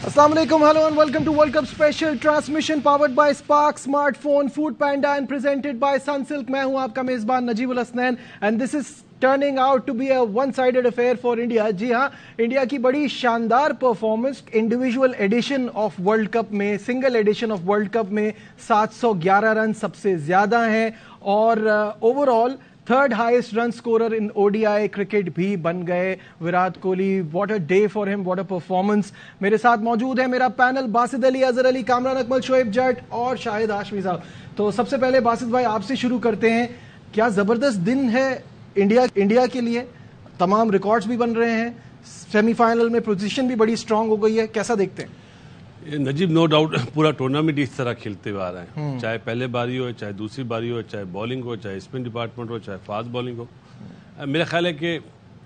Assalamu alaikum, hello and welcome to World Cup special transmission powered by Spark Smartphone, Food Panda and presented by Sunsilk. मैं हूं आपका मेजबान Najibul Hasnain and this is turning out to be a one-sided affair for India. जी हाँ, India की बड़ी शानदार performance individual edition of world cup में, single edition of world cup में 711 रन सबसे ज्यादा हैं और overall third highest run scorer in ODI cricket भी बन गए Virat Kohli. What a day for him, what a performance. मेरे साथ मौजूद है मेरा पैनल बासित अली, अजहर अली, कामरान अकमल, शोएब जट और शाहिद हाशमी साहब. तो सबसे पहले बासित भाई आपसे शुरू करते हैं. क्या जबरदस्त दिन है इंडिया के लिए. तमाम रिकॉर्ड्स भी बन रहे हैं, सेमीफाइनल में पोजीशन भी बड़ी स्ट्रांग हो गई है. कैसा देखते हैं? नजीब, नो डाउट पूरा टूर्नामेंट इस तरह खेलते हुए आ रहे हैं. चाहे पहले बारी हो, चाहे दूसरी बारी हो, चाहे बॉलिंग हो, चाहे स्पिन डिपार्टमेंट हो, चाहे फास्ट बॉलिंग हो. मेरा ख्याल है कि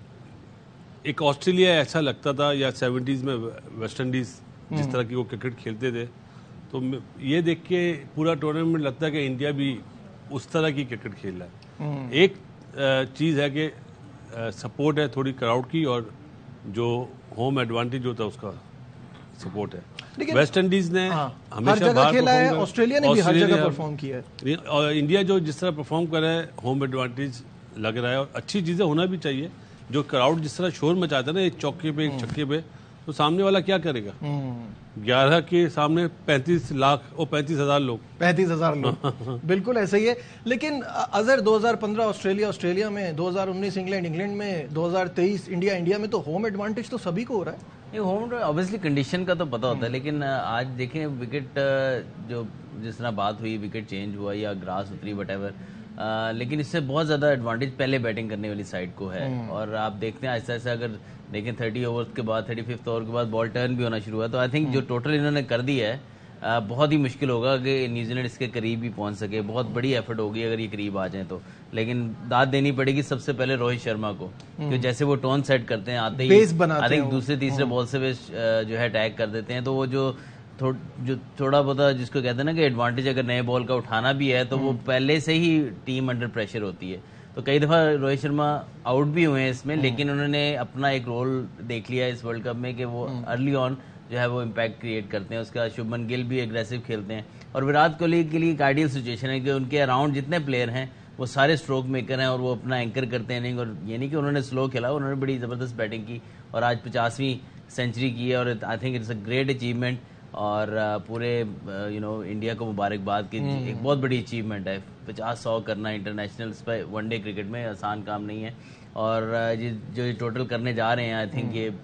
एक ऑस्ट्रेलिया ऐसा लगता था या 70s में वेस्ट इंडीज़ जिस तरह की वो क्रिकेट खेलते थे, तो ये देख के पूरा टूर्नामेंट लगता है कि इंडिया भी उस तरह की क्रिकेट खेल रहा है. एक चीज़ है कि सपोर्ट है थोड़ी क्राउड की और जो होम एडवांटेज होता है उसका सपोर्ट है. वेस्ट इंडीज ने हमेशा बाहर खेला है, ऑस्ट्रेलिया ने भी हर जगह परफॉर्म किया है और इंडिया जो जिस तरह परफॉर्म कर रहा है होम एडवांटेज लग रहा है और अच्छी चीजें होना भी चाहिए. जो क्राउड जिस तरह शोर मचाता है ना एक चौके पे एक छक्के पे, तो सामने वाला क्या करेगा. 11 के सामने 35 लाख और 35,000 लोग 35,000 लोग बिल्कुल ऐसा ही है. लेकिन अजहर 2015 ऑस्ट्रेलिया में, 2019 इंग्लैंड में, 2023 इंडिया में, तो होम एडवांटेज तो सभी को हो रहा है. ये होम ऑब्वियसली कंडीशन का तो पता होता है, लेकिन आज देखें विकेट जो जिस तरह बात हुई, विकेट चेंज हुआ या ग्रास उतरी वटेवर, लेकिन इससे बहुत ज़्यादा एडवांटेज पहले बैटिंग करने वाली साइड को है. और आप देखते हैं ऐसा ऐसा अगर देखें 30 ओवर्स के बाद 35th ओवर के बाद बॉल टर्न भी होना शुरू हुआ, तो आई थिंक जो टोटल इन्होंने कर दिया है बहुत ही मुश्किल होगा कि न्यूजीलैंड इसके करीब भी पहुंच सके. बहुत बड़ी एफर्ट होगी अगर ये करीब आ जाए तो. लेकिन दाद देनी पड़ेगी सबसे पहले रोहित शर्मा को, क्योंकि जैसे वो टोन सेट करते हैं आते ही आई थिंक दूसरे तीसरे बॉल से वे जो है अटैक कर देते हैं. तो वो जो थोड़ा बहुत जिसको कहते हैं ना कि एडवांटेज अगर नए बॉल का उठाना भी है तो वो पहले से ही टीम अंडर प्रेशर होती है. तो कई दफ़ा रोहित शर्मा आउट भी हुए हैं इसमें, लेकिन उन्होंने अपना एक रोल देख लिया इस वर्ल्ड कप में कि वो अर्ली ऑन जो है वो इम्पैक्ट क्रिएट करते हैं. उसका शुभमन गिल भी एग्रेसिव खेलते हैं और विराट कोहली के लिए एक आइडियल सिचुएशन है कि उनके अराउंड जितने प्लेयर हैं वो सारे स्ट्रोक मेकर हैं और वो अपना एंकर करते हैं. और ये नहीं कि उन्होंने स्लो खेला, उन्होंने बड़ी ज़बरदस्त बैटिंग की और आज 50वीं सेंचुरी की है और I think it's a great achievement. और पूरे इंडिया को मुबारकबाद की एक बहुत बड़ी अचीवमेंट है. 50-100 करना इंटरनेशनल वनडे क्रिकेट में आसान काम नहीं है. और जो ये टोटल करने जा रहे हैं आई थिंक ये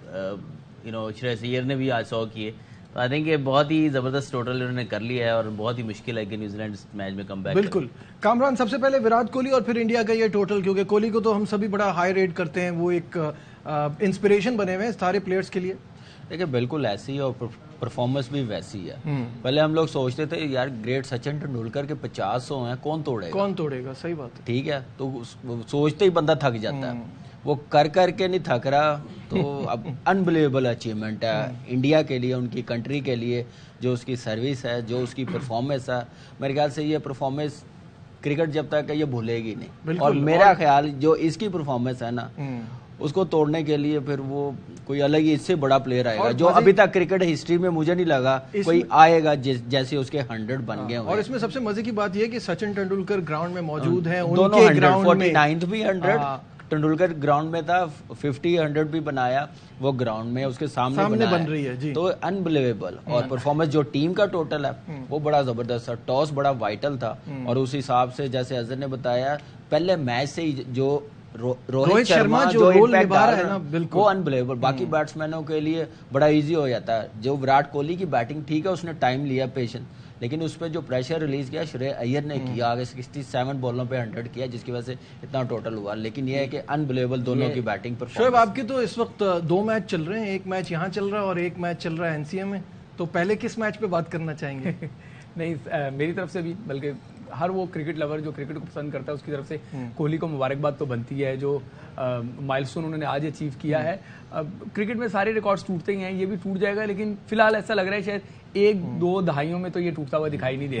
श्रेयस अय्यर ने भी आज 100 किए. तो आई थिंक ये बहुत ही जबरदस्त टोटल इन्होंने कर लिया है और बहुत ही मुश्किल है कि न्यूजीलैंड इस मैच में कम बैक. बिल्कुल. कामरान, सबसे पहले विराट कोहली और फिर इंडिया का ये टोटल, क्योंकि कोहली को तो हम सभी बड़ा हाई रेट करते हैं, वो एक इंस्पिरेशन बने हुए हैं सारे प्लेयर्स के लिए. देखिए बिल्कुल ऐसी है और परफॉर्मेंस भी वैसी है. पहले हम लोग सोचते थे यार ग्रेट सचिन तेंदुलकर के 50 हैं, कौन तोड़ेगा. सही बात है. ठीक है, तो सोचते ही बंदा थक जाता है. वो कर के नहीं थक रहा. तो अब अनबिलीवेबल अचीवमेंट है इंडिया के लिए, उनकी कंट्री के लिए. जो उसकी सर्विस है, जो उसकी परफॉर्मेंस है, मेरे ख्याल से ये परफॉर्मेंस क्रिकेट जब तक ये भूलेगी नहीं. और मेरा ख्याल जो इसकी परफॉर्मेंस है ना, उसको तोड़ने के लिए फिर वो कोई अलग ही इससे बड़ा प्लेयर आएगा जो अभी तक क्रिकेट हिस्ट्री में मुझे नहीं लगा कोई आएगा जैसे उसके 100 बन गए. और इसमें सबसे मजे की बात यह है कि सचिन तेंदुलकर ग्राउंड में मौजूद हैं, दोनों 149th भी 100 तेंदुलकर ग्राउंड में था, 50-100 भी बनाया वो ग्राउंड में उसके सामने बन रही है जी. तो अनबिलीवेबल. और परफॉर्मेंस जो टीम का टोटल है वो बड़ा जबरदस्त है. टॉस बड़ा वाइटल था और उस हिसाब से जैसे अजहर ने बताया पहले मैच से ही जो रोहित शर्मा जो इम्पैक्ट डाल रहा है वो अनबिलीवेबल. बाकी बैट्समैनों के लिए बड़ा इजी हो जाता है. जो विराट कोहली की बैटिंग ठीक है, उसने टाइम लिया, पेशेंस, लेकिन उस पर जो प्रेशर रिलीज किया श्रेयस अय्यर ने किया, आगे 67 बॉलों पे 100 किया, जिसकी वजह से इतना टोटल हुआ. लेकिन यह है कि अनबिलीवेबल दोनों की बैटिंग परफॉर्मेंस. शोएब, आपके तो इस वक्त 2 मैच चल रहे हैं, एक मैच यहाँ चल रहा है और एक मैच चल रहा है एनसीए में, तो पहले किस मैच पे बात करना चाहेंगे? नहीं, मेरी तरफ से भी, बल्कि हर वो क्रिकेट लवर जो क्रिकेट को पसंद करता है उसकी तरफ से कोहली को मुबारकबाद तो बनती है. जो माइलस्टोन उन्होंने आज अचीव किया है. क्रिकेट में सारे रिकॉर्ड्स टूटते ही हैं, ये भी टूट जाएगा, लेकिन फिलहाल ऐसा लग रहा है शायद 1-2 दहाइयों में तो ये टूटता हुआ दिखाई नहीं दे रहा.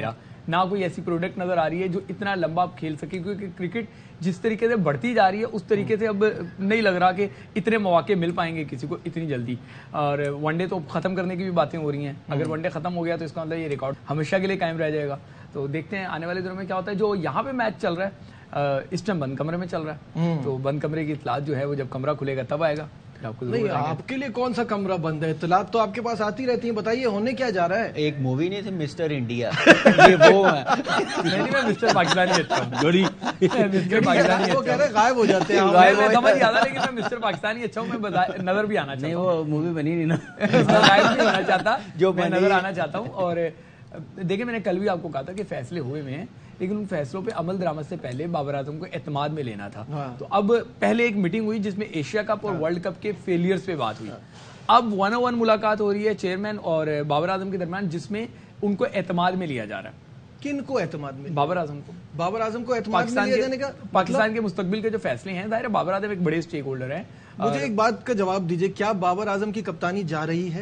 ना कोई ऐसी प्रोडक्ट नजर आ रही है जो इतना लंबा आप खेल सके, क्योंकि क्रिकेट जिस तरीके से बढ़ती जा रही है उस तरीके से अब नहीं लग रहा कि इतने मौके मिल पाएंगे किसी को इतनी जल्दी। और वनडे तो खत्म करने की भी बातें हो रही हैं, अगर वनडे खत्म हो गया तो इसका मतलब ये रिकॉर्ड हमेशा के लिए कायम रह जाएगा। तो देखते हैं आने वाले दिनों में क्या होता है। जो यहाँ पे मैच चल रहा है इस टाइम बंद कमरे में चल रहा है, तो बंद कमरे की इतलात जो है वो जब कमरा खुलेगा तब आएगा, फिर आपको नहीं। आपके लिए कौन सा कमरा बंद है? इतलात तो आपके पास आती रहती है, बताइए होने क्या जा रहा है? एक मूवी नहीं थी मिस्टर इंडिया, ये वो है। नहीं, मैं मिस्टर पाकिस्तानी अच्छा हूँ। बड़ी मिस्टर पाकिस्तानी वो कह रहे गायब हो जाते हैं। मैं समझ गया था, लेकिन मैं मिस्टर पाकिस्तानी अच्छा हूँ, मैं नजर भी आना नहीं, चाहता हूँ। वो मूवी बनी नहीं ना। गायब नहीं होना चाहता, जो मैं नजर आना चाहता हूँ। और देखिए, मैंने कल भी आपको कहा था कि फैसले हुए हुए हैं, लेकिन उन फैसलों पे अमल दरामद से पहले बाबर आजम को एतमाद में लेना था। तो अब पहले एक मीटिंग हुई जिसमें एशिया कप और वर्ल्ड कप के फेलियर्स पे बात हुई। अब 1-on-1 मुलाकात हो रही है चेयरमैन और बाबर आजम के दरमियान, जिसमें उनको एतमाद में लिया जा रहा है। किनको एतमाद में? बाबर आजम को। बाबर आजम को एतमाद में लिया जाने का पाकिस्तान के मुस्तकबिल के जो फैसले हैं, जाहिर है बाबर आजम एक बड़े स्टेक होल्डर है। मुझे एक बात का जवाब दीजिए, क्या बाबर आजम की कप्तानी जा रही है?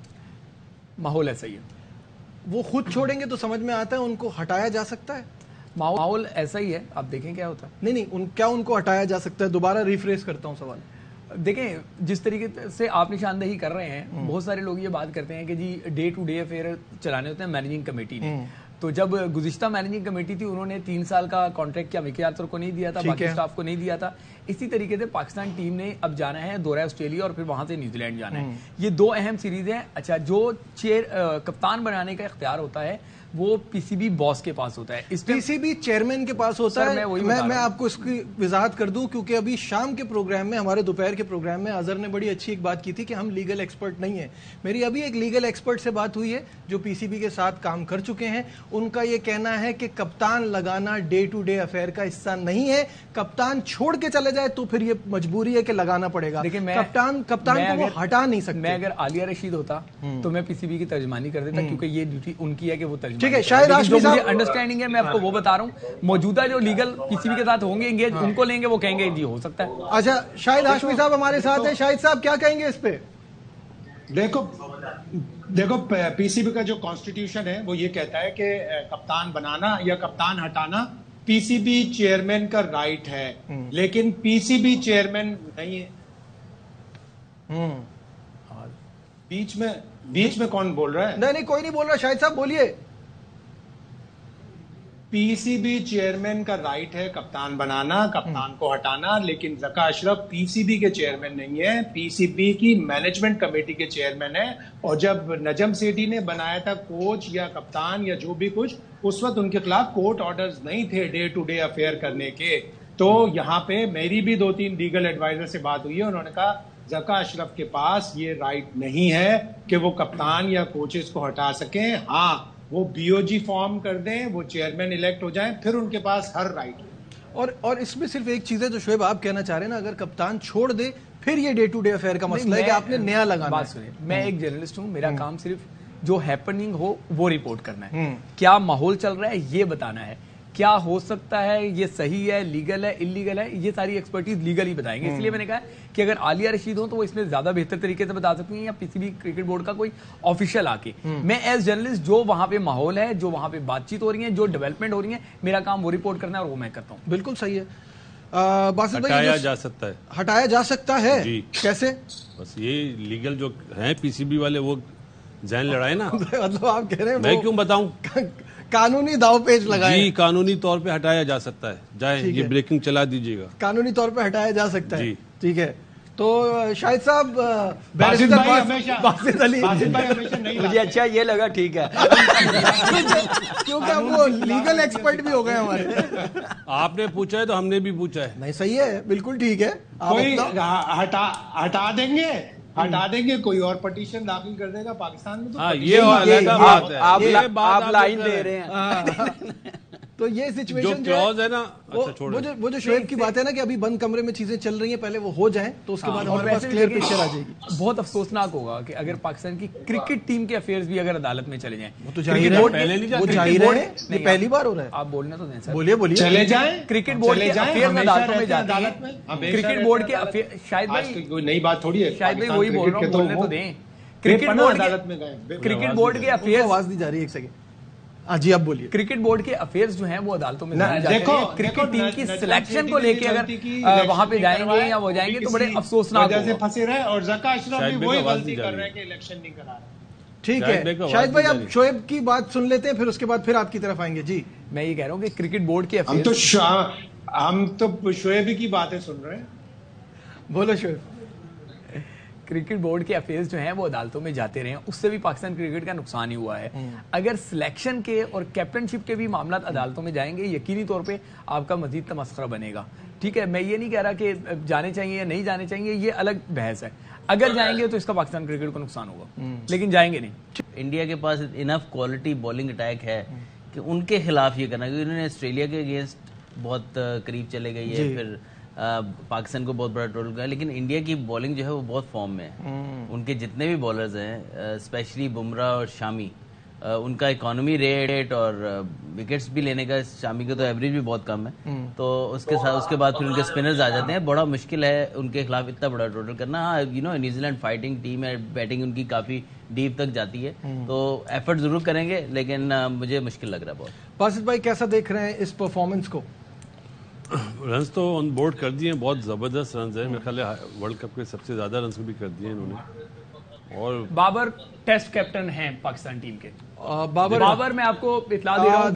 माहौल ऐसा ही है। वो खुद छोड़ेंगे तो समझ में आता है, उनको हटाया जा सकता है? माहौल ऐसा ही है, आप देखें क्या होता है। नहीं, क्या उनको हटाया जा सकता है? दोबारा रिफ्रेश करता हूं सवाल। देखें, जिस तरीके से आप निशानदेही कर रहे हैं, बहुत सारे लोग ये बात करते हैं कि जी डे टू डे अफेयर चलाने होते हैं मैनेजिंग कमेटी ने। तो जब गुज़िश्ता मैनेजिंग कमेटी थी, उन्होंने 3 साल का कॉन्ट्रैक्ट क्या मिकी आर्थर को नहीं दिया था, बाकी स्टाफ को नहीं दिया था। इसी तरीके से पाकिस्तान टीम ने अब जाना है दौरा ऑस्ट्रेलिया और फिर वहां से न्यूजीलैंड जाना है। ये 2 अहम सीरीज हैं। अच्छा, जो कप्तान बनाने का इख्तियार होता है वो पीसीबी बॉस के पास होता है। इस पीसीबी चेयरमैन के पास होता है। मैं आपको इसकी वजाहत कर दूं, क्योंकि अभी शाम के प्रोग्राम में, हमारे दोपहर के प्रोग्राम में अजहर ने बड़ी अच्छी एक बात की थी कि हम लीगल एक्सपर्ट नहीं है। मेरी अभी एक लीगल एक्सपर्ट से बात हुई है जो पीसीबी के साथ काम कर चुके हैं। उनका ये कहना है कि कप्तान लगाना डे टू डे अफेयर का हिस्सा नहीं है। कप्तान छोड़ के चले जाए तो फिर ये मजबूरी है कि लगाना पड़ेगा। कप्तान को वो हटा नहीं सकते। मैं अगर आलिया रशीद होता तो मैं पीसीबी की तर्जमानी कर देता, क्योंकि ये ड्यूटी उनकी है कि वो तर्जमानी। ठीक है, शायद जो मुझे अंडरस्टैंडिंग है मैं आपको वो बता रहा हूँ। मौजूदा जो लीगल पीसीबी के साथ होंगे इंगेज, उनको लेंगे, वो कहेंगे जी हो सकता है। अच्छा, शाहिद हाशमी साहब हमारे साथ हैं। शाहिद साहब क्या कहेंगे इस पे? देखो पीसीबी का जो कॉन्स्टिट्यूशन है वो ये कहता है कि कप्तान बनाना या कप्तान हटाना पीसीबी चेयरमैन का राइट है, लेकिन पीसीबी चेयरमैन नहीं है। बीच में कौन बोल रहा है? नहीं, कोई नहीं बोल रहा। शाहिद साहब बोलिए। पीसीबी चेयरमैन का राइट है कप्तान बनाना, कप्तान को हटाना, लेकिन ज़का अशरफ पीसीबी के चेयरमैन नहीं है, पीसीबी की मैनेजमेंट कमेटी के चेयरमैन है। और जब नजम सेठी ने बनाया था कोच या कप्तान या जो भी कुछ, उस वक्त उनके खिलाफ कोर्ट ऑर्डर्स नहीं थे डे टू डे अफेयर करने के। तो यहाँ पे मेरी भी 2-3 लीगल एडवाइजर से बात हुई है, उन्होंने कहा ज़का अशरफ के पास ये राइट नहीं है कि वो कप्तान या कोचेस को हटा सकें। हाँ, वो बीओजी फॉर्म कर दें, वो चेयरमैन इलेक्ट हो जाएं, फिर उनके पास हर राइट है। और इसमें सिर्फ एक चीज है जो शोएब आप कहना चाह रहे हैं ना, अगर कप्तान छोड़ दे फिर ये डे टू डे अफेयर का मसला है कि आपने नया लगाना। बात सुनिए, मैं एक जर्नलिस्ट हूं, मेरा काम सिर्फ जो हैपनिंग हो वो रिपोर्ट करना है। क्या माहौल चल रहा है ये बताना है, क्या हो सकता है, ये सही है, लीगल है, इलीगल है, ये सारी एक्सपर्टीज लीगल ही बताएंगे। इसलिए मैंने कहा कि अगर आलिया रशीद हो तो वो इसमें ज्यादा बेहतर तरीके से बता सकती हैं, या पीसीबी क्रिकेट बोर्ड का कोई ऑफिशियल आके। मैं एज जर्नलिस्ट जो वहां पे माहौल है, जो वहां पे बातचीत हो रही है, जो डेवलपमेंट हो रही है, मेरा काम वो रिपोर्ट करना है और वो मैं करता हूँ। बिल्कुल सही है। हटाया जा सकता है, हटाया जा सकता है जी। कैसे? बस ये लीगल जो हैं पीसीबी वाले वो जहन लड़ाए ना। मतलब आप कह रहे हैं मैं क्यों बताऊं? कानूनी दाव पेच लगाए जी, कानूनी तौर पे हटाया जा सकता है। जाए ये ब्रेकिंग चला दीजिएगा। कानूनी तौर पे हटाया जा सकता है, ठीक है। तो शाहिद साहब, बासित भाई हमेशा नहीं, मुझे अच्छा ये लगा, ठीक है। क्योंकि अब वो लीगल एक्सपर्ट भी हो गए हमारे। आपने पूछा है तो हमने भी पूछा है। नहीं, सही है, बिल्कुल ठीक है। कोई हटा देंगे, कोई और पटिशन दाखिल कर देगा पाकिस्तान में। तो हाँ, ये अलग बात है। आप लाइन दे रहे हैं। तो ये सिचुएशन जो क्लॉज है ना, वो जो शोएब की बात है ना कि अभी बंद कमरे में चीजें चल रही हैं, पहले वो हो जाएं तो उसके बाद हमारे पास क्लियर पिक्चर आ जाएगी। बहुत अफसोसनाक होगा कि अगर पाकिस्तान की क्रिकेट टीम के अफेयर्स भी अगर अदालत में चले जाएं। वो तो जाहिर है, वो जाहिर है, ये पहली बार हो रहा है। आप बोलने तो दें सर। बोलिए। चले जाएं, क्रिकेट बोर्ड के अफेयर्स अदालतों में जाते हैं। क्रिकेट बोर्ड के अफेयर, शायद भाई कोई नई बात थोड़ी है, शायद भाई वही बोल रहा हूँ, बोलने तो दें। क्रिकेट बोर्ड के अफेयर, आवाज दी जा रही है, एक सेकंड। جی اب بولیے. کرکٹ بورڈ کے افیئرز جو ہیں وہ عدالتوں میں جاتے ہیں. کرکٹ ٹیم کی سلیکشن کو لے کے اگر وہاں پہ جائیں گے یا وہ جائیں گے تو بڑے افسوسناک وجہ سے پھنسے رہے, اور ذکا اشرف بھی وہی غلطی کر رہے ہیں کہ الیکشن نہیں کرا رہے. ٹھیک ہے شاہد بھائی, اب شعیب کی بات سن لیتے ہیں, پھر اس کے بعد پھر آپ کی طرف آئیں گے. جی میں یہ کہہ رہا ہوں کہ کرکٹ بورڈ کے ہم تو شعیب کی باتیں سن رہے ہیں. بولو شعیب. کرکٹ بورڈ کے افیئرز جو ہیں وہ عدالتوں میں جاتے رہے ہیں, اس سے بھی پاکستان کرکٹ کا نقصان ہی ہوا ہے. اگر سلیکشن کے اور کیپٹنشپ کے بھی معاملات عدالتوں میں جائیں گے, یقینی طور پہ آپ کا مزید تمسخرہ بنے گا. ٹھیک ہے, میں یہ نہیں کہہ رہا کہ جانے چاہیے یا نہیں جانے چاہیے, یہ الگ بحث ہے. اگر جائیں گے تو اس کا پاکستان کرکٹ کو نقصان ہوگا, لیکن جائیں گے نہیں. انڈیا کے پاس انف کوالٹی بولنگ اٹیک ہے کہ ان کے خلاف یہ کرنا, کیونکہ انہوں نے آسٹریلیا کے اگینسٹ بہت قریب چلے گئی ہے, پھر پاکستان کو بہت بڑا ٹوٹل کیا, لیکن انڈیا کی بولنگ جو ہے وہ بہت فارم میں ہے. ان کے جتنے بھی بالرز ہیں اسپیشلی بمراہ اور شامی, ان کا اکانومی ریٹ اور وکٹس بھی لینے کا, شامی کا تو ایوریج بھی بہت کم ہے, تو اس کے ساتھ اس کے بعد پھر ان کے اسپنرز آ جاتے ہیں. بڑا مشکل ہے ان کے خلاف اتنا بڑا ٹوٹل کرنا. ہاں نیوزی لینڈ فائٹنگ ٹیم ہے, بیٹنگ ان کی کافی ڈیپ تک جاتی ہے, تو ایفرٹ ضرور کریں گے, لیکن مجھے مشکل لگ رہا ہے بہت. باسط بھائی کیسا دیکھ رہے ہیں اس پرفارمنس کو؟ رنز تو آن بورڈ کر دیے ہیں, بہت زبردست رنز ہیں. میرے خیال ہے ورلڈ کپ کے سب سے زیادہ رنز بھی کر دیے انہوں نے. اور بابر ٹیسٹ کیپٹن ہیں پاکستان ٹیم کے. بابر میں آپ کو اطلاع دے رہا ہوں,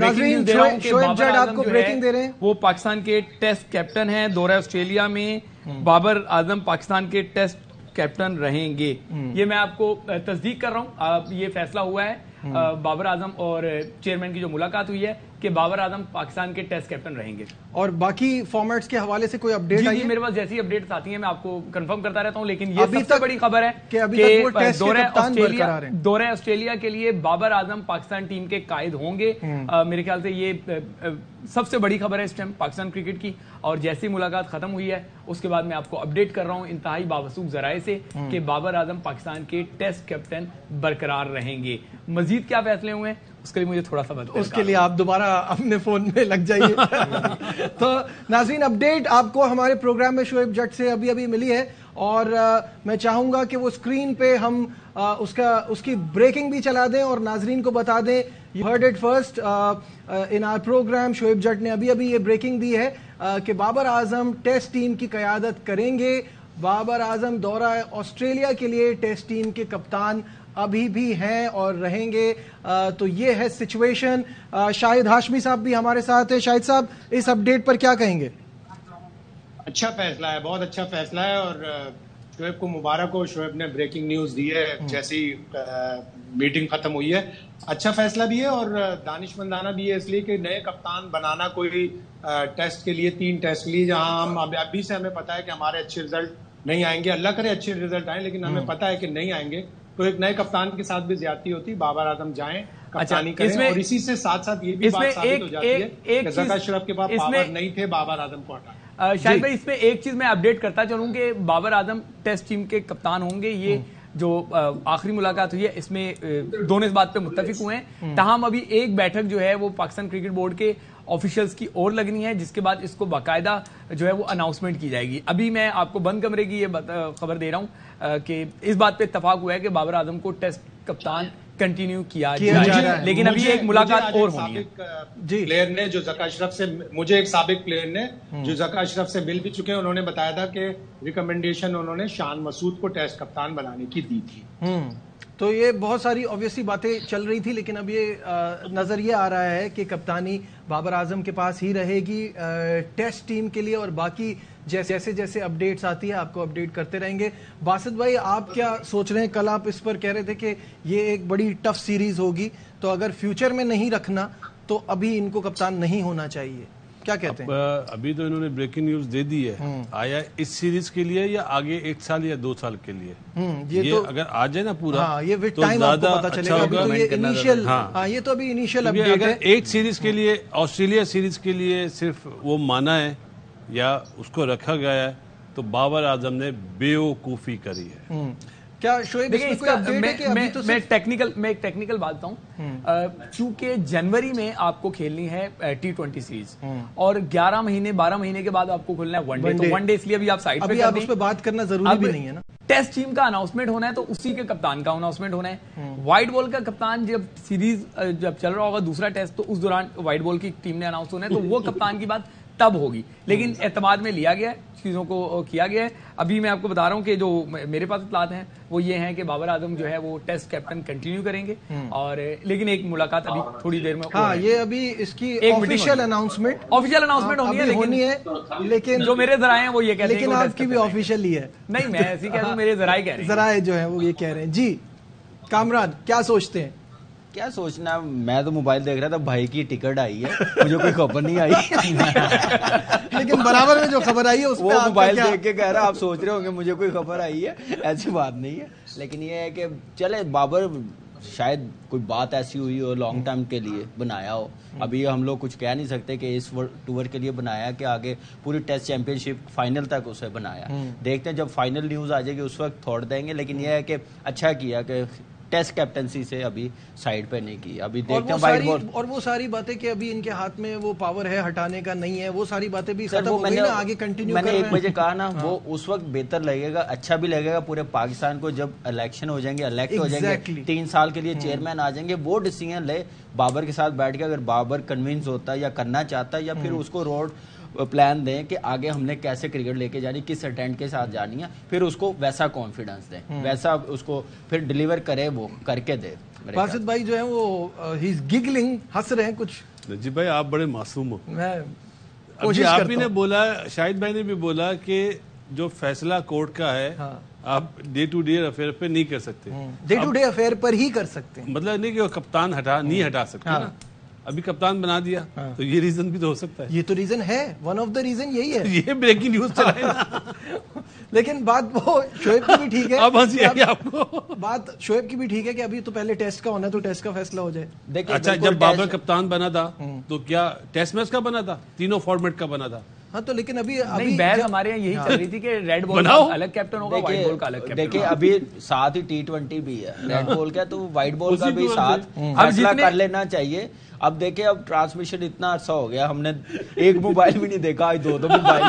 بابر آپ کو بریکنگ دے رہے ہیں, وہ پاکستان کے ٹیسٹ کیپٹن ہیں. دورہ آسٹریلیا میں بابر اعظم پاکستان کے ٹیسٹ کیپٹن رہیں گے. یہ میں آپ کو تصدیق کر رہا ہوں, یہ فیصلہ ہوا ہے بابر اعظم اور چیئرمین کی جو ملاقات ہوئی ہے کہ بابر اعظم پاکستان کے ٹیسٹ کیپٹن رہیں گے. اور باقی فارمیٹس کے حوالے سے کوئی اپڈیٹ آئی ہے؟ میرے پاس جیسی اپڈیٹس آتی ہیں میں آپ کو کنفرم کرتا رہتا ہوں, لیکن یہ سب سے بڑی خبر ہے کہ ابھی تک وہ ٹیسٹ کے کپتان برقرار ہیں. دورہ آسٹریلیا کے لیے بابر اعظم پاکستان ٹیم کے قائد ہوں گے. میرے خیال سے یہ سب سے بڑی خبر ہے اس ٹائم پاکستان کرکٹ کی. اور جیسی ملاقات ختم ہوئی ہے اس کے بعد میں آپ کو اپڈیٹ کر رہا ہوں انتہائی باوثوق ذرائع سے کہ بابر اعظم پاکستان کے ٹیسٹ کیپٹن برقرار رہیں گے. مزید کیا فیصلے ہوئے ہیں اس کے لیے مجھے تھوڑا سا بتائیں. اس کے لیے آپ دوبارہ اپنے فون میں لگ جائیے. تو ناظرین, اپڈیٹ آپ کو ہمارے پروگرام میں شعیب جٹ سے ابھی ملی ہے, اور میں چاہوں گا کہ وہ اسکرین پہ ہم اس کی بریکنگ بھی چلا دیں اور ناظرین کو بتا دیں. You heard it first in our programme. Shoaib Jat نے ابھی یہ بریکنگ دی ہے کہ بابر اعظم ٹیسٹ ٹیم کی قیادت کریں گے. بابر اعظم دورہ آسٹریلیا کے لیے ٹیسٹ ٹیم کے کپتان ابھی بھی ہیں اور رہیں گے. تو یہ ہے سچویشن. شاہد ہاشمی صاحب بھی ہمارے ساتھ ہیں. شاہد صاحب, اس اپڈیٹ پر کیا کہیں گے؟ اچھا فیصلہ ہے, بہت اچھا فیصلہ ہے, اور شعیب کو مبارک ہو. شعیب نے بریکنگ نیوز دی ہے جیسی میٹنگ ختم ہوئی ہے. اچھا فیصلہ بھی ہے اور دانش مندانہ بھی ہے, اس لیے کہ نئے کپتان بنانا کوئی ٹیسٹ کے لیے 3 ٹیسٹ کے لیے, جہاں ہم ابھی سے ہمیں پتا ہے کہ ہمارے اچھے رزلٹ نہیں آئیں گے. اللہ کرے اچھے رزلٹ آئیں, لیکن ہمیں پتا ہے کہ نہیں آئیں گے, تو ایک نئے کپتان کے ساتھ بھی زیادتی ہوتی. بابر اعظم جائیں, کپتانی کریں, اور اسی سے ساتھ ساتھ یہ بھی بات ثابت ہو جاتی ہے کہ ذکا اشرف کے پاس پاور نہیں تھے بابر اعظم کو ہٹانے. شاہد بھائی, اس میں ایک چیز میں اپڈیٹ کرتا چلوں کہ بابر اعظم ٹیسٹ ٹیم کے کپتان ہوں گے. یہ جو آخری ملاقات ہوئی ہے اس میں دونوں اس بات پہ متفق ہوئے ہیں. تاہم ابھی ایک بیٹھک جو ہے وہ پاکستان کرکٹ بورڈ کے آفیشلز کی اور لگنی ہے, جس کے بعد اس کو باقاعدہ جو ہے وہ اناؤنسمنٹ کی جائے گی. ابھی میں آپ کو بند کمرے کی یہ خبر دے رہا ہوں کہ اس بات پہ اتفاق ہوا ہے کہ بابر اعظم کو ٹیسٹ کپتان کنٹینیو کیا جائے, لیکن ابھی ایک ملاقات اور ہونی ہے. پلیئر نے جو ذکا اشرف سے, مجھے ایک سابق پلیئر نے جو ذکا اشرف سے مل بھی چکے ہیں, انہوں نے بتایا تھا کہ ریکمنڈیشن انہوں نے شان مسعود کو ٹیسٹ کپتان بنانے کی دی تھی. تو یہ بہت ساری آبویسلی باتیں چل رہی تھی, لیکن اب یہ نظر یہ آ رہا ہے کہ کپتانی بابر اعظم کے پاس ہی رہے گی ٹیسٹ ٹیم کے لیے, اور باقی جیسے اپڈیٹس آتی ہے آپ کو اپڈیٹ کرتے رہیں گے. باسط بھائی, آپ کیا سوچ رہے ہیں؟ کل آپ اس پر کہہ رہے تھے کہ یہ ایک بڑی ٹف سیریز ہوگی, تو اگر فیوچر میں نہیں رکھنا تو ابھی ان کو کپتان نہیں ہونا چاہیے, کیا کہتے ہیں؟ ابھی تو انہوں نے بریکنگ نیوز دے دی ہے, آیا اس سیریز کے لیے یا آگے 1 سال یا 2 سال کے لیے, یہ اگر آ جائے نا پورا یہ وتھ ٹائم آپ کو پتہ چلے گا. یہ تو ابھی انیشیل اپڈیٹ ہے. اگر ایک سیریز کے لیے, آسٹریلیا سیریز کے لیے صرف وہ مانا ہے یا اس کو رکھا گیا ہے, تو بابر اعظم نے بیوقوفی کری ہے. کیا شعیب اس میں کوئی اپڈیٹ ہے کہ ابھی تو میں ایک ٹیکنیکل بات بتاؤں, چونکہ جنوری میں آپ کو کھیلنی ہے T20 سیریز, اور 11 مہینے 12 مہینے کے بعد آپ کو کھیلنا ہے ون ڈے, تو ون ڈے اس لیے ابھی آپ سائڈ پہ ابھی آپ اس پہ بات کرنا ضروری بھی نہیں ہے نا. टेस्ट टीम का अनाउंसमेंट होना है तो उसी के कप्तान का अनाउंसमेंट होना है। व्हाइट बॉल का कप्तान जब सीरीज जब चल रहा होगा दूसरा टेस्ट, तो उस दौरान व्हाइट बॉल की टीम ने अनाउंस होना है, तो वो कप्तान की बात तब होगी। लेकिन एतमाद में लिया गया है, चीजों को किया गया है। अभी मैं आपको बता रहा हूँ कि जो मेरे पास इत्तलात हैं वो ये हैं कि बाबर आजम जो है वो टेस्ट कैप्टन कंटिन्यू करेंगे, और लेकिन एक मुलाकात अभी थोड़ी देर में ये अभी इसकी ऑफिशियल अनाउंसमेंट होनी है, लेकिन जो मेरे जराए हैं वो ये कहते हैं, लेकिन आपकी भी ऑफिशियल ही है। नहीं, मैं ऐसी कह रहा हूँ, मेरे जराए कह रहे हैं, जराए जो है वो ये कह रहे हैं। जी कामरान, क्या सोचते हैं? क्या सोचना, मैं तो मोबाइल देख रहा था, भाई की टिकट आई है, मुझे कोई खबर नहीं आई। लेकिन बराबर में जो खबर आई है उसमें वो मोबाइल देख के कह रहा है आप सोच रहे होंगे मुझे कोई खबर आई है, ऐसी बात नहीं है। लेकिन ये है कि चले, बाबर शायद कोई बात ऐसी हुई हो लॉन्ग टाइम के लिए बनाया हो, अभी हम लोग कुछ कह नहीं सकते कि इस टूर के लिए बनाया कि आगे पूरी टेस्ट चैंपियनशिप फाइनल तक उसे बनाया। देखते हैं जब फाइनल न्यूज आ जाएगी उस वक्त छोड़ देंगे। लेकिन यह है कि अच्छा किया कि टेस्ट कैप्टनसी से अभी साइड पे नहीं की। अभी देखते हैं वाइट बॉल और वो सारी बातें कि अभी इनके हाथ में वो पावर है हटाने का नहीं है, वो सारी बातें भी खत्म हो गई ना, आगे कंटिन्यू मैंने 1 बजे कहा ना, वो उस वक्त बेहतर लगेगा, अच्छा भी लगेगा पूरे पाकिस्तान को जब इलेक्शन हो जाएंगे, इलेक्ट हो जाएंगे, 3 साल के लिए चेयरमैन आ जाएंगे, वो डिसीजन ले बाबर के साथ बैठ के। अगर बाबर कन्विंस होता है या करना चाहता है, या फिर उसको रोड प्लान दें कि आगे हमने कैसे क्रिकेट लेके जानी, किस अटेंड के साथ जानी है, फिर उसको वैसा कॉन्फिडेंस दें, वैसा उसको फिर डिलीवर करे, वो करके दे। बासित भाई जो है वो ही इज गिगलिंग, हंस रहे हैं कुछ। नजीब भाई आप बड़े मासूम हो। मैं कोशिश आप ही ने बोला, शाहिद भाई ने भी बोला कि जो फैसला कोर्ट का है आप डे टू डे अफेयर पे नहीं कर सकते, डे टू डे अफेयर पर ही कर सकते हैं। मतलब नहीं कि वो कप्तान नहीं हटा सकते ना, अभी कप्तान बना दिया तो ये रीजन भी तो हो सकता है। ये तो रीजन है, वन ऑफ द रीजन यही है। ये ब्रेकिंग न्यूज चला है ना। लेकिन बात वो शोएब की भी ठीक है, अब हंसी आई आपको। बात शोएब की भी ठीक है कि अभी तो पहले टेस्ट का होना है, तो टेस्ट का फैसला हो जाए। देखिए अच्छा, जब बाबर कप्तान बना था तो क्या टेस्ट मैच का बना था, तीनों फॉर्मेट का बना था। हाँ तो लेकिन अभी बहस हमारे यहाँ यही चल रही थी कि रेड बॉल का अलग कैप्टन होगा, व्हाइट बॉल का अलग कैप्टन। देखिए अभी साथ ही T20 भी है रेड बॉल का, तो व्हाइट बॉल का भी साथ फैसला कर लेना चाहिए। अब देखिए अब ट्रांसमिशन इतना अर्सा हो गया, हमने एक मोबाइल भी नहीं देखा, आज 2 मोबाइल।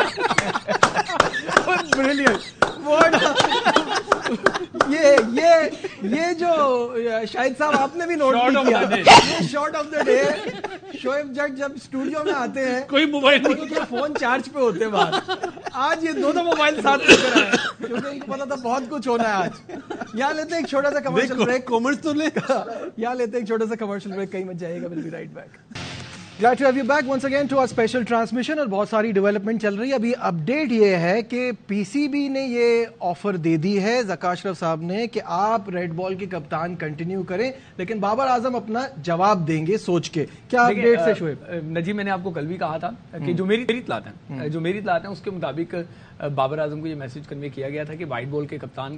ये जो शाहिद साहब आपने भी नोट किया, short of the day, Shoaib Jat जब स्टूडियो में आते हैं कोई मोबाइल नहीं, उनके फोन चार्ज पे होते बाहर। आज ये 2 मोबाइल साथ लेकर आए क्योंकि इनको पता था बहुत कुछ होना है आज। यहाँ लेते हैं एक छोटा सा कमर्शियल ब्रेक, कॉमेंट्स तो ले। यहाँ लेते हैं एक छोटा सा कमर्शियल ब्रेक, कहीं मत जाइएगा, will be right back. Glad to have you back once again to our special transmission। और बहुत सारी डेवलपमेंट चल रही है। अभी अपडेट ये है कि पीसीबी ने ये ऑफर दे दी है ज़का अशरफ साहब ने कि आप रेड बॉल के कप्तान कंटिन्यू करें, लेकिन बाबर आजम अपना जवाब देंगे सोच के। क्या अपडेट से शोएब? नजीब, मैंने आपको कल भी कहा था कि जो मेरी इत्तलात हैं उसके मुताबिक बाबर आजम को ये मैसेज कन्वे किया गया था कि व्हाइट बॉल के कप्तान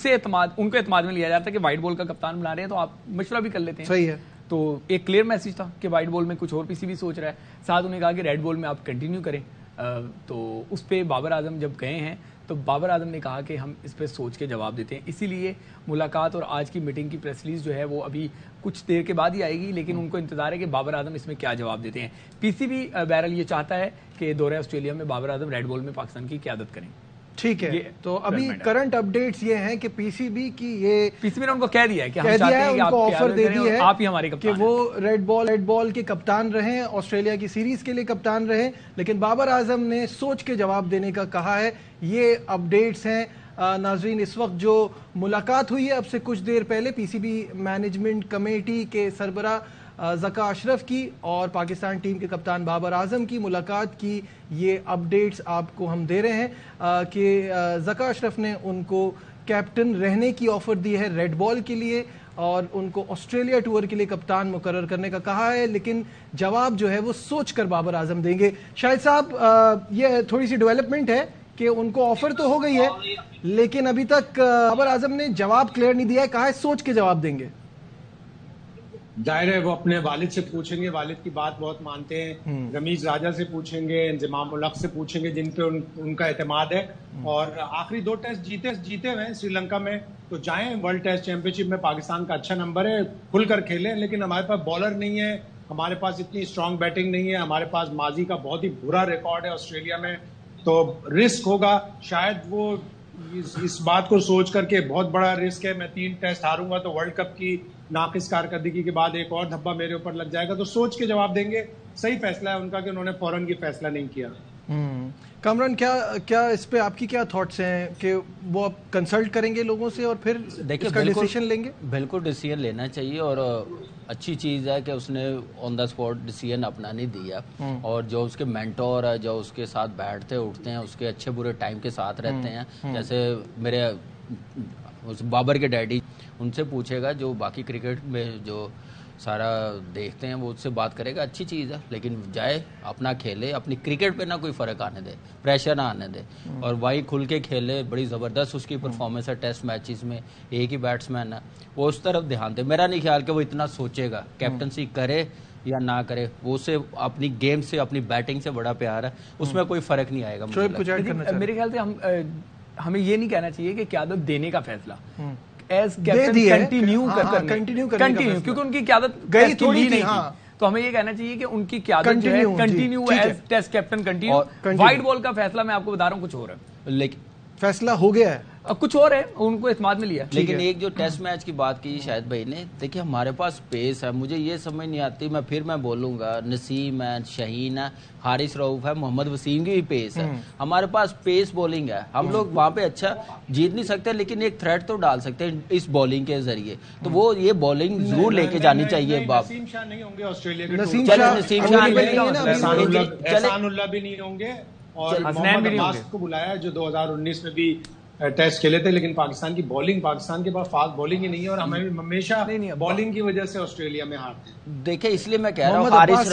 उनको एतमाद में लिया जाता है कि व्हाइट बॉल का कप्तान बना रहे हैं तो आप मशवरा भी कर लेते हैं। सही है। तो एक क्लियर मैसेज था कि व्हाइट बॉल में कुछ और पीसीबी सोच रहा है, साथ उन्हें कहा कि रेड बॉल में आप कंटिन्यू करें। तो उस पे बाबर आजम जब गए हैं तो बाबर आजम ने कहा कि हम इस पे सोच के जवाब देते हैं। इसीलिए मुलाकात और आज की मीटिंग की प्रेस रिलीज जो है वो अभी कुछ देर के बाद ही आएगी, लेकिन उनको इंतजार है कि बाबर आजम इसमें क्या जवाब देते हैं। पीसीबी बहरहाल ये चाहता है कि दौरे ऑस्ट्रेलिया में बाबर आजम रेड बॉल में पाकिस्तान की क़यादत करें। ठीक है, तो अभी करंट अपडेट्स ये हैं कि पीसीबी ने उनको कह दिया है कि हम चाहते हैं कि उनको ऑफर दे दी है आप ही हमारे कप्तान कि वो रेड बॉल के कप्तान रहें, ऑस्ट्रेलिया की सीरीज के लिए कप्तान रहें, लेकिन बाबर आजम ने सोच के जवाब देने का कहा है। ये अपडेट्स हैं नाजरीन। इस वक्त जो मुलाकात हुई है अब से कुछ देर पहले पीसीबी मैनेजमेंट कमेटी के सरबरा ज़का अशरफ की और पाकिस्तान टीम के कप्तान बाबर आजम की मुलाकात की ये अपडेट्स आपको हम दे रहे हैं कि ज़का अशरफ ने उनको कैप्टन रहने की ऑफ़र दी है रेड बॉल के लिए और उनको ऑस्ट्रेलिया टूर के लिए कप्तान मुकर्रर करने का कहा है, लेकिन जवाब जो है वो सोच कर बाबर आजम देंगे। शाहिद साहब, ये थोड़ी सी डेवलपमेंट है कि उनको ऑफ़र तो हो गई है लेकिन अभी तक बाबर आजम ने जवाब क्लियर नहीं दिया है, कहा है सोच के जवाब देंगे। जाहिर है वो अपने वालिद से पूछेंगे, वालिद की बात बहुत मानते हैं, रमीज राजा से पूछेंगे, इंजमाम उल हक से पूछेंगे जिन पे उनका एतमाद है। और आखिरी 2 टेस्ट जीते हुए हैं श्रीलंका में, तो जाएं वर्ल्ड टेस्ट चैंपियनशिप में, पाकिस्तान का अच्छा नंबर है, खुलकर खेलें। लेकिन हमारे पास बॉलर नहीं है, हमारे पास इतनी स्ट्रांग बैटिंग नहीं है, हमारे पास माजी का बहुत ही बुरा रिकॉर्ड है ऑस्ट्रेलिया में, तो रिस्क होगा। शायद वो اس بات کو سوچ کر کے بہت بڑا رسک ہے، میں 3 ٹیسٹ ہاروں گا تو ورلڈ کپ کی ناقص کارکردگی کے بعد ایک اور دھبا میرے اوپر لگ جائے گا، تو سوچ کے جواب دیں گے. صحیح فیصلہ ہے ان کا کہ انہوں نے فوراً کی فیصلہ نہیں کیا. کامران کیا اس پہ آپ کی کیا تھاٹس ہیں کہ وہ آپ کنسلٹ کریں گے لوگوں سے اور پھر اس کا ڈیسیژن لیں گے؟ بالکل ڈیسیژن لینا چاہیے، اور اچھی چیز ہے کہ اس نے آن دا اسپاٹ ڈیسیژن اپنا نہیں دیا، اور جو اس کے مینٹور ہے، جو اس کے ساتھ بیٹھتے اٹھتے ہیں، اس کے اچھے برے ٹائم کے ساتھ رہتے ہیں، جیسے میرے بابر کے ڈیڈی، ان سے پوچھے گا جو باقی کرکٹ میں جو سارا دیکھتے ہیں وہ اس سے بات کرے گا، اچھی چیز ہے، لیکن جائے اپنا کھیلے، اپنی کرکٹ پہ نہ کوئی فرق آنے دے، پریشر نہ آنے دے، اور وہی کھل کے کھیلے. بڑی زبردست اس کی پرفارمنس ہے ٹیسٹ میچز میں، ایک ہی بیٹسمین ہے، وہ اس طرف دھیان دے. میرا نہیں خیال کہ وہ اتنا سوچے گا کیپٹنسی کرے یا نہ کرے، وہ اسے اپنی گیم سے، اپنی بیٹنگ سے بڑا پیار ہے، اس میں کوئی فرق نہیں آئے گا. میرے خیال سے ہمیں یہ نہیں کہنا چاہیے کہ قیادت دینے کا فیصلہ ایز کیپٹن کنٹینیو کیونکہ ان کی قیادت گئی تھوڑی نہیں تھی، تو ہمیں یہ کہنا چاہیے کہ ان کی قیادت جو ہے continue as test captain continue. White ball کا فیصلہ میں آپ کو بتا رہا ہوں کچھ اور ہے، لیکن فیصلہ ہو گیا ہے، اب کچھ اور ہے، ان کو اعتماد میں لیا. لیکن ایک جو ٹیسٹ میچ کی بات کی شاہد بھائی نے، دیکھیے ہمارے پاس پیس ہے، مجھے یہ سمجھ نہیں آتی، میں بولوں گا نسیم ہے، شہین ہے، حارث رؤف ہے، محمد وسیم کی بھی پیس ہے، ہمارے پاس پیس بولنگ ہے. ہم لوگ وہاں پہ اچھا جیت نہیں سکتے لیکن ایک تھریٹ تو ڈال سکتے ہیں اس بولنگ کے ذریعے، تو وہ یہ بولنگ ضرور لے کے جانی چاہیے. نسیم شاہ نہیں ہوں گے آسٹریلیا کے، نسیم شاہ احسان اللہ بھی نہیں ہوں گے، اور محمد عباس کو بلایا جو 2019 میں بھی ٹیسٹ کھیلے تھے، لیکن پاکستان کی بالنگ، پاکستان کے پاس فاسٹ بالنگ ہی نہیں ہے، اور ہمیں ہمیشہ بالنگ کی وجہ سے آسٹریلیا میں ہارتے ہیں. دیکھیں اس لیے میں کہہ رہا ہوں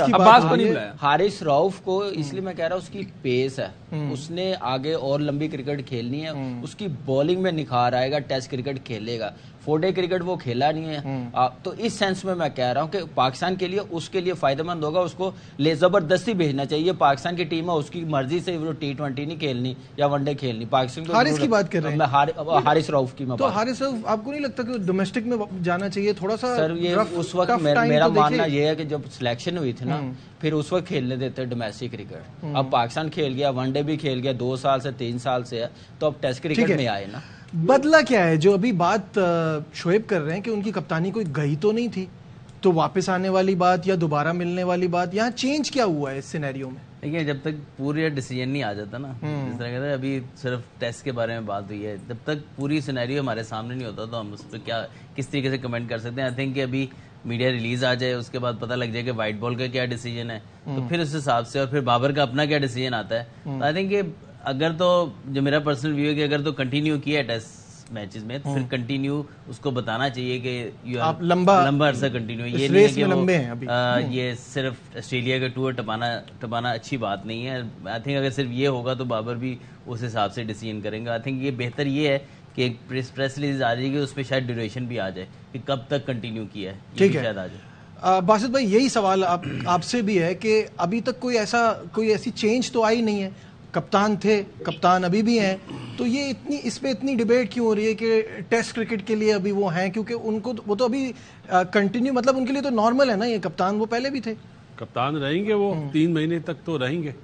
حارث رؤف کو، اس لیے میں کہہ رہا ہوں اس کی پیس ہے، اس نے آگے اور لمبی کرکٹ کھیلنی ہے، اس کی بالنگ میں نکھار آئے گا، ٹیسٹ کرکٹ کھیلے گا. 4 ڈے کرکٹ وہ کھیلا نہیں ہے، تو اس سینس میں کہہ رہا ہوں کہ پاکستان کے لیے اس کے لیے فائدہ مند ہوگا، اس کو زبردستی بھیجنا چاہیے. پاکستان کی ٹیم ہے، اس کی مرضی سے وہ T20 نہیں کھیلنی یا ون ڈے کھیلنی. پاکستان کو حارث کی بات کر رہے ہیں، حارث رؤف کی. تو حارث رؤف آپ کو نہیں لگتا کہ ڈومیسٹک میں جانا چاہیے تھوڑا سا؟ سر یہ اس وقت میرا ماننا یہ ہے کہ جب سلیکشن ہوئی تھی نا، پھر اس وقت کھیلنے دیتے ڈومیسٹک کرکٹ. اب پاکستان کھیل گیا، ون ڈے بھی کھیل گیا، 2 سال سے 3 سال سے ہے، تو اب ٹیسٹ کرکٹ میں آئے نا. بدلا کیا ہے جو ابھی بات شعیب کر رہے ہیں کہ ان کی کپتانی کوئی گئی تو نہیں تھی، تو واپس آنے والی بات یا دوبارہ ملنے والی بات، یہاں چینج کیا ہوا ہے اس سینیریو میں؟ دیکھیں جب تک پوری ڈیسیجن نہیں آ جاتا نا، جس طرح کہتے ہیں ابھی صرف ٹیسٹ کے بارے میں بات ہوئی ہے، جب تک پوری سینیریو ہمارے سامنے نہیں ہوتا تو ہم اس پہ کس طریقے سے کمنٹ کر سکتے ہیں. آئی تھنک کہ ابھی میڈیا ریلیز آ جائے، اس کے بعد پتہ لگ جائے کہ وائٹ بال کا کیا ڈیسیجن ہے، تو پھر اس حساب سے، اور پھر بابر کا اپنا کیا ڈیسیجن آتا ہے. تو آئی تھنک کہ اگر تو جو میرا پرسنل ویو ہے کہ اگر تو کنٹینیو کیا ہے ٹیسٹ میچز میں، تو پھر کنٹینیو اس کو بتانا چاہیے کہ لمبا عرصہ کنٹینیو، یہ نہیں ہے کہ یہ صرف آسٹریلیا کا ٹور ٹپانا اچھی بات نہیں ہے. آئی تھنک اگر صرف یہ ہوگا تو بابر بھی اس حساب سے ڈیسیجن کریں گے. آئی تھنک یہ بہتر یہ ہے کہ ایک پریس ریلیز آ جائے گی، اس پہ شاید ڈیوریشن بھی آ جائے کہ کب تک کنٹینیو کیا ہے، یہ شاید آ جائے. باسط بھائی یہی سوال آپ سے بھی ہے کہ ابھی تک کوئی ایسی چینج تو آئی نہیں ہے، کپتان تھے، کپتان ابھی بھی ہیں، تو یہ اس پہ اتنی ڈیبیٹ کیوں ہو رہی ہے کہ ٹیسٹ کرکٹ کے لیے ابھی وہ ہیں؟ کیونکہ ان کو وہ تو ابھی کنٹینیو، مطلب ان کے لیے تو نارمل ہے نا یہ کپتان، وہ پہلے بھی تھے کپتان رہیں گے، وہ 3 مہینے تک تو رہیں گے،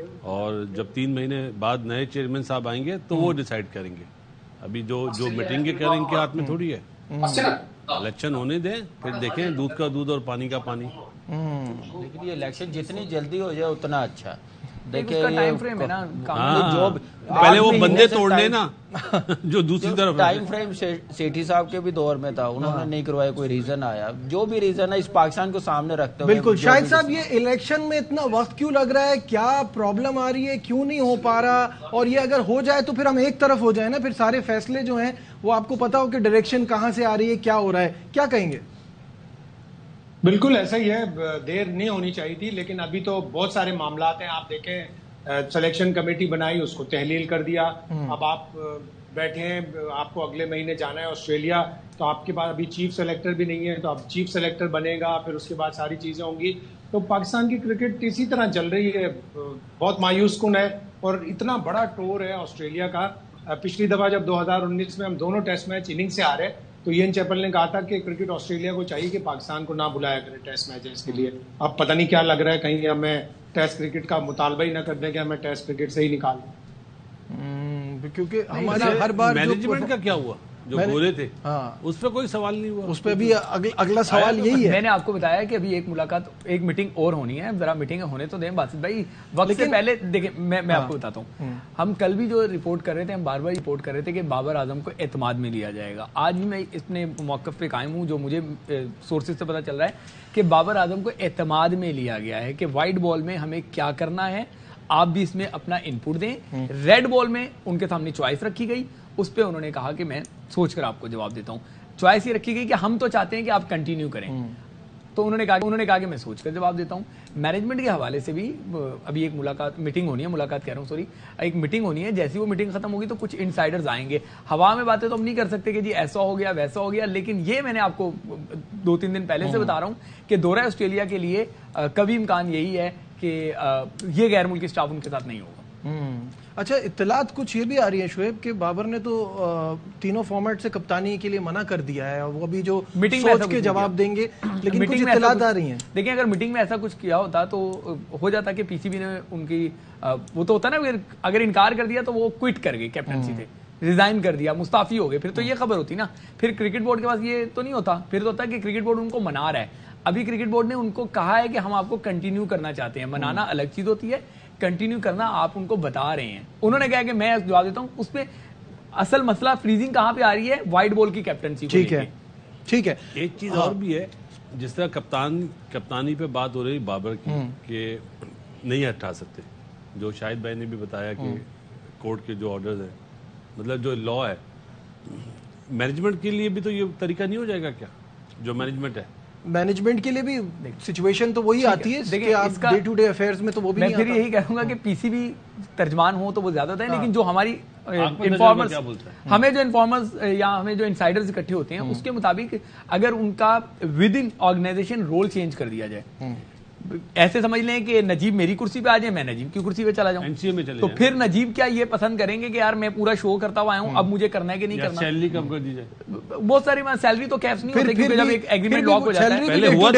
اور جب 3 مہینے بعد نئے چیئرمین صاحب آئیں گے تو وہ ڈیسائیڈ کریں گے. ابھی جو میٹنگیں کریں ان کے ہاتھ میں تھوڑی ہے، الیکشن ہونے دیں پھر دیکھیں، دودھ کا دودھ اور پانی کا پانی. لیکن یہ الیکشن جتنی جلدی ہو جائے اتنا اچھا. دیکھیں ٹائم فریم ہے نا، جو پہلے وہ بندے توڑنے نا جو دوسری طرف ٹائم فریم سیٹھی صاحب کے بھی دور میں تھا، انہوں نے نہیں کروایا، کوئی ریزن آیا، جو بھی ریزن ہے اس پاکستان کو سامنے رکھتے ہوئے. بالکل. شاہد صاحب یہ الیکشن میں اتنا وقت کیوں لگ رہا ہے؟ کیا پرابلم آ رہی ہے؟ کیوں نہیں ہو پا رہا؟ اور یہ اگر ہو جائے تو پھر ہم ایک طرف ہو جائیں نا، پھر سارے فیصلے جو ہیں وہ آپ کو پتا ہو کہ ڈائریکشن کہاں سے آ رہی ہے، کیا ہو رہا ہے، کیا کہیں گے؟ بالکل ایسا ہی ہے، دیر نہیں ہونی چاہیے تھی، لیکن ابھی تو بہت سارے معاملات ہیں. آپ دیکھیں سلیکشن کمیٹی بنائی، اس کو تحلیل کر دیا، اب آپ بیٹھے ہیں، آپ کو اگلے مہینے جانا ہے آسٹریلیا، تو آپ کے پاس ابھی چیف سلیکٹر بھی نہیں ہے، تو اب چیف سلیکٹر بنے گا، پھر اس کے بعد ساری چیزیں ہوں گی. تو پاکستان کی کرکٹ اسی طرح چل رہی ہے، بہت مایوس کن ہے، اور اتنا بڑا ٹور ہے آسٹریلیا کا. پچھلی دفعہ جب 2019 میں ہم دونوں ٹیسٹ میچ اننگ سے ہارے تو این چیپل نے کہا تھا کہ کرکٹ آسٹریلیا کو چاہیے کہ پاکستان کو نہ بلایا کرے ٹیسٹ میچز کے لیے. اب پتہ نہیں کیا لگ رہا ہے، کہیں ہمیں ٹیسٹ کرکٹ کا مطالبہ ہی نہ کر دیں کہ ہمیں ٹیسٹ کرکٹ سے ہی نکال دیں. کیونکہ ہمارا ہر بار مینجمنٹ کا کیا ہوا جو بولے تھے اس پہ کوئی سوال نہیں ہوا. اس پہ بھی اگلا سوال یہی ہے. میں نے آپ کو بتایا کہ ابھی ایک ملاقات ایک میٹنگ اور ہونی ہے, ذرا میٹنگ ہونے تو دیں باسط بھائی وقت سے پہلے. دیکھیں میں آپ کو بتاتا ہوں, ہم کل بھی جو رپورٹ کر رہے تھے, ہم بار بار رپورٹ کر رہے تھے کہ بابر اعظم کو اعتماد میں لیا جائے گا. آج بھی میں اپنے موقف پہ قائم ہوں, جو مجھے سورسز سے پتا چل رہا ہے کہ بابر اعظم کو اعتماد میں لیا گیا ہے کہ وائٹ بال میں ہمیں کیا کرنا ہے, آپ بھی اس میں اپنا انپٹ دیں. ریڈ بال میں ان کے سامنے چوائس رکھی گئی, اس پہ انہوں نے کہا کہ میں سوچ کر آپ کو جواب دیتا ہوں. چوائس یہ رکھی گئی کہ ہم تو چاہتے ہیں کہ آپ کنٹینیو کریں, تو انہوں نے کہا کہ میں سوچ کر جواب دیتا ہوں. مینجمنٹ کے حوالے سے بھی ابھی ایک میٹنگ ہونی ہے, ملاقات کہہ رہا ہوں سوری, ایک میٹنگ ہونی ہے. جیسی وہ میٹنگ ختم ہوگی تو کچھ انسائڈرز آئیں گے. ہوا میں باتیں تو ہم نہیں کر سکتے کہ جی ایسا ہو گیا ویسا ہو گیا, لیکن یہ میں نے آپ کو 2-3 دن پہلے سے بتا رہا ہوں کہ دورہ آسٹریلیا کے لیے کبھی امکان یہی ہے کہ یہ غیر ملکی اسٹاف ان کے ساتھ نہیں ہوگا. اچھا, اطلاعات کچھ یہ بھی آ رہی ہے شعیب کہ بابر نے تو تینوں فارمیٹ سے کپتانی کے لیے منع کر دیا ہے, وہ ابھی جو سوچ کے جواب دیں گے, لیکن کچھ اطلاعات آ رہی ہیں. دیکھیں اگر میٹنگ میں ایسا کچھ کیا ہوتا تو ہو جاتا کہ پی سی بی نے ان کی وہ تو ہوتا نا, اگر انکار کر دیا تو وہ کوئٹ کر گئی کیپٹنسی سے, ریزائن کر دیا, مستعفی ہو گئے, پھر تو یہ خبر ہوتی نا. پھر کرکٹ بورڈ کے پاس یہ تو نہیں ہوتا, پھر تو ہوتا ہے کہ کرکٹ بورڈ ان کو منا رہا ہے. ابھی کرکٹ بورڈ نے ان کو کہا ہے کہ ہم آپ کو کنٹینیو کرنا چاہتے ہیں. منانا الگ چیز ہوتی ہے, کنٹینیو کرنا آپ ان کو بتا رہے ہیں. انہوں نے کہا کہ میں جواب دیتا ہوں. اس پہ اصل مسئلہ فریزنگ کہاں پہ آ رہی ہے, وائٹ بال کی کیپٹنسی. ٹھیک ہے. ایک چیز اور بھی ہے, جس طرح کپتانی پہ بات ہو رہی بابر کی کہ نہیں ہٹا سکتے, جو شاہد بھائی نے بھی بتایا کہ کورٹ کے جو آرڈرز ہیں, مطلب جو لا ہے, مینجمنٹ کے لیے بھی تو یہ طریقہ نہیں ہو جائے گا کیا جو مینجمنٹ ہے؟ مینجمنٹ کے لیے بھی سچویشن تو وہی آتی ہے کہ آپ ڈے ٹو ڈے افیئرز میں تو وہ بھی نہیں آتا. میں پھر یہی کہوں گا کہ پی سی بی ترجمان ہو تو وہ زیادہ ہوتا ہے, لیکن جو ہماری انفارمرز, ہمیں جو انفارمرز یا ہمیں جو انسائڈرز اکٹھے ہوتے ہیں اس کے مطابق اگر ان کا within organisation role change کر دیا جائے, ایسے سمجھ لیں کہ نجیب میری کرسی پہ آ جائے, میں نجیب کی کرسی پہ چلا جاؤں, تو پھر نجیب کیا یہ پسند کریں گے کہ یار میں پورا شو کرتا ہوا آیا ہوں, اب مجھے کرنا ہے کہ نہیں کرنا. سیلری کم کر دی جائے, بہت ساری سیلری تو کیپس نہیں ہوتے, کیونکہ جب ایک ایگریمنٹ لاک ہو جاتا ہے. پہلے ہوا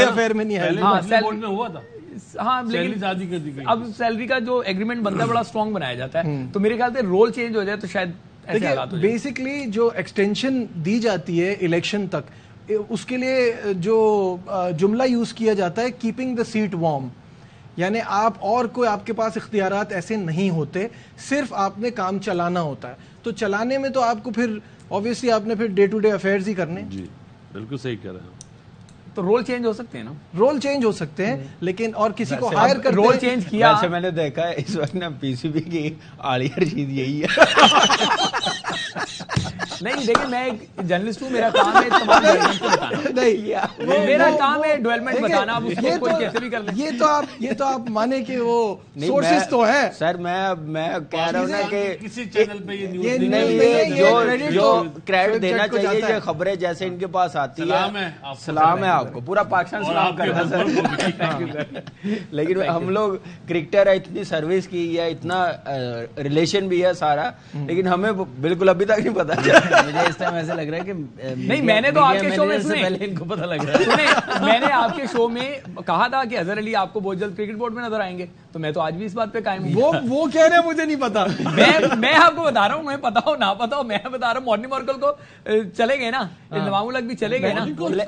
تھا, ہاں لیکن اب سیلری کا جو ایگریمنٹ بنتا ہے بڑا اسٹرانگ بنایا جاتا ہے, تو میرے خیال سے رول چینج ہو جائے تو شاید ایسے حالات ہو جائیں. بیسکلی جو ایکسٹینشن دی جاتی ہے الیکشن تک, اس کے لیے جو جملہ یوز کیا جاتا ہے کیپنگ دا سیٹ وارم, یعنی آپ اور کوئی آپ کے پاس اختیارات ایسے نہیں ہوتے, صرف آپ نے کام چلانا ہوتا ہے. تو چلانے میں تو آپ کو پھر obviously آپ نے پھر ڈے ٹو ڈے افیئرز ہی کرنے. جی بالکل صحیح کہہ رہے ہیں. تو رول چینج ہو سکتے ہیں نا, رول چینج ہو سکتے ہیں, لیکن اور کسی کو ہائر کرتے رول چینج کیا. ویسے میں نے دیکھا ہے اس وقت نا پی سی بی کی عالیہ چیز یہی ہے. نہیں دیکھیں, میں ایک جرنلسٹ ہوں, میرا کام ہے تمام ڈیولپمنٹ کو بتانا, میرا کام ہے ڈیولپمنٹ بتانا. اب اس کو کوئی کیسے بھی کر لیں. یہ تو آپ مانے کہ وہ سورسز تو ہیں سر. میں کہہ رہا ہوں نا کہ کسی چینل پہ یہ نیوز جو کریڈٹ دینا چاہیے جو خبریں جیسے ان کے پاس آتی ہے, سلام ہے آپ کو, پورا پاکستان سلام کرتا ہے. لیکن ہم لوگ کرکٹر ہے, اتنی سروس کی ہے, اتنا ریلیشن بھی ہے سارا, لیکن ہمیں بالکل ابھی تک نہیں پتا. مجھے اس ٹائم ایسے لگ رہا ہے کہ نہیں, میں نے تو آپ کے شو میں پہلے ان کو پتہ لگ رہا ہے. میں نے آپ کے شو میں کہا تھا کہ اظہر علی آپ کو بہت جلد کرکٹ بورڈ میں نظر آئیں گے, تو میں تو آج بھی اس بات پہ قائم ہوں. وہ کہہ رہے ہیں مجھے نہیں پتا. میں آپ کو بتا رہا ہوں, میں پتا ہو نہ پتا ہو, میں بتا رہا ہوں مارننگ مارکل کو چلے گئے نا, انضمام الحق بھی چلے گئے نا.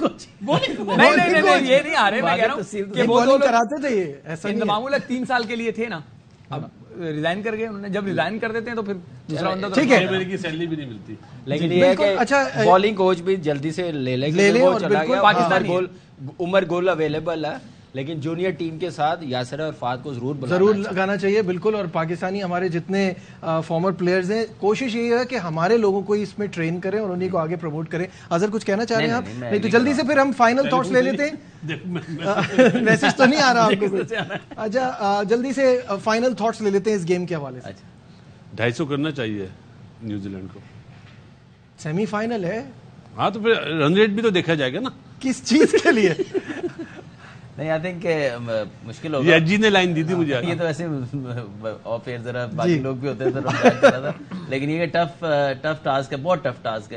نہیں یہ نہیں آ رہے, میں کہہ رہا ہوں کہ وہ دو کراتے تھے ایسا. انضمام الحق 3 سال کے لیے تھے نا, اب ریزائن کر گئے انہوں نے. جب ریزائن کر دیتے ہیں تو پھر دوسرا بندہ تو ٹھیک ہے, میرے کی سیلری بھی نہیں ملتی. لیکن یہ ہے کہ بالنگ کوچ بھی جلدی سے لے لیں, وہ چلا گیا. پاکستانی عمر گل اویلیبل ہے, لیکن جونیئر ٹیم کے ساتھ یاسر اور فہد کو ضرور لگانا چاہیے. بالکل. اور پاکستانی ہمارے جتنے فارمر پلیئرز ہیں, کوشش یہ ہے کہ ہمارے لوگوں کو اس میں ٹرین کریں اور انہیں کو آگے پروموٹ کریں. اظہر کچھ کہنا چاہ رہے ہیں آپ؟ نہیں تو جلدی سے پھر ہم فائنل تھاٹس لے لیتے ہیں. میسج تو نہیں آ رہا آپ کو؟ اچھا جلدی سے فائنل تھاٹس لے لیتے ہیں اس گیم کے حوالے سے. 250 کرنا چاہیے نیوزی لینڈ کو. سیمی فائنل ہے, ہاں تو پھر رن ریٹ بھی تو دیکھا جائے گا نا. کس چیز کے لیے؟ نہیں آئی تھنک کہ مشکل ہوگا. جی نے لائن دی تھی مجھے, یہ تو ایسے آف ایئر ذرا باقی لوگ بھی ہوتے ہیں, لیکن یہ ٹف ٹاسک ہے, بہت ٹف ٹاسک ہے.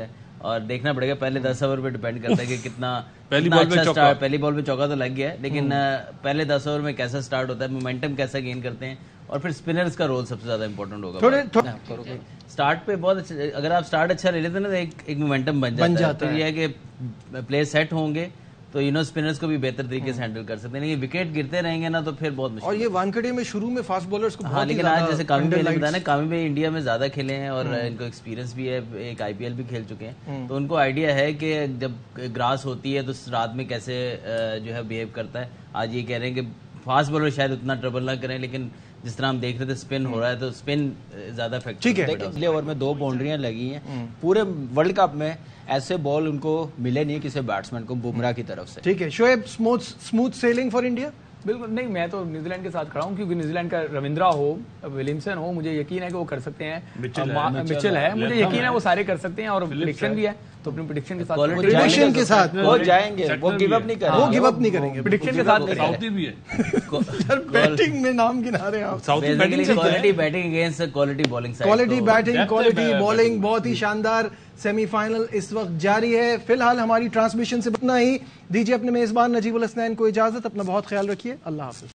اور دیکھنا پڑے گا پہلے 10 اوور پہ ڈیپینڈ کرتا ہے کہ کتنا پہلی بال پہ چوکا تو لگ گیا ہے، لیکن پہلے 10 اوور میں کیسا سٹارٹ ہوتا ہے، مومنٹم کیسا گین کرتے ہیں، اور پھر اسپنرز کا رول سب سے زیادہ امپورٹنٹ ہوگا. سٹارٹ پہ بہت اچھا، اگر آپ سٹارٹ اچھا لے لیتے ہیں نا تو ایک مومنٹم بن جاتا ہے. پھر یہ ہے کہ پلے سیٹ ہوں گے تو اسپنرز کو بھی بہتر طریقے سے ہینڈل کر سکتے ہیں. لیکن وکٹ گرتے رہیں گے نا تو پھر بہت مشکل. اور یہ وانکھیڑے میں شروع میں فاسٹ بالرز کو ہاں، لیکن آج جیسے کامی بھائی نے بتایا نا، کامی بھائی انڈیا میں زیادہ کھیلے ہیں اور ان کو ایکسپیرینس بھی ہے، ایک IPL بھی کھیل چکے ہیں، تو ان کو آئیڈیا ہے کہ جب گراس ہوتی ہے تو رات میں کیسے جو ہے بیہیو کرتا ہے. آج یہ کہہ رہے ہیں کہ فاسٹ بالر شاید اتنا ٹربل نہ کریں، لیکن جس طرح ہم دیکھ رہے تھے اسپن ہو رہا ہے تو اسپن زیادہ افیکٹ. ٹھیک ہے، پچھلے اوور میں 2 باؤنڈریاں لگی ہیں، پورے ورلڈ کپ میں ایسے بال ان کو ملے نہیں کسی بیٹسمین کو بمراہ کی طرف سے. ٹھیک ہے Shoaib, smooth sailing for India. بالکل نہیں، میں تو نیوزی لینڈ کے ساتھ کھڑا ہوں، کیونکہ نیوزی لینڈ کا رویندرا ہو، ولیمسن ہو، مجھے یقین ہے کہ وہ کر سکتے ہیں. مچل ہے، مجھے یقین ہے وہ سارے کر سکتے ہیں، اور پریڈکشن بھی ہے، تو اپنی پریڈکشن کے ساتھ وہ جائیں گے، وہ گیو اپ نہیں کریں گے، وہ گیو اپ نہیں کریں گے. پریڈکشن کے ساتھ ساؤتھی بھی ہے بیٹنگ میں نام گنا رہے ہیں آپ. Quality batting against quality bowling side. Quality batting, quality bowling, بہت ہی شاندار. سیمی فائنل اس وقت جاری ہے. فی الحال ہماری ٹرانسمیشن سے اتنا ہی. دیجیے اپنے میزبان نجیب الحسنین کو اجازت. اپنا بہت خیال رکھیے. اللہ حافظ.